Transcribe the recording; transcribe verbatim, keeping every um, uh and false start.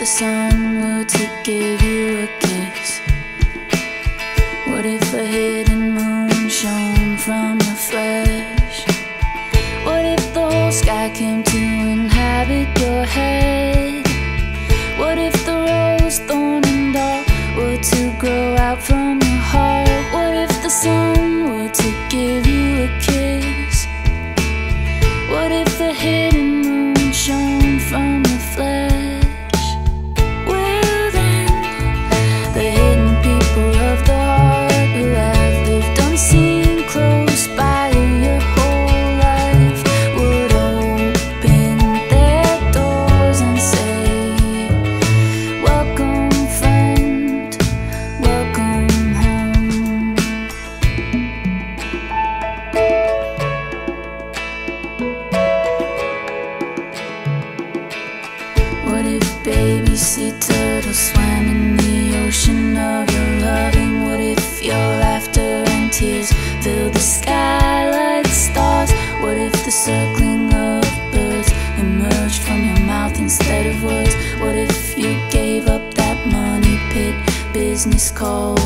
the sun were to give you a kiss? What if a hidden moon shone from your flesh? What if the whole sky came to inhabit your head? What if the rose, thorn and all were to grow out from your heart? What if the sun were to give you a kiss? What if a hidden moon shone from your flesh? Well then, the hidden people of the heart who have lived unseen close by your whole life would open their doors and say, welcome friend, welcome home. What if baby sea turtles swam in the ocean of your loving? What if your laughter and tears filled the sky like stars? What if the circling of birds emerged from your mouth instead of words? What if you gave up that money pit business called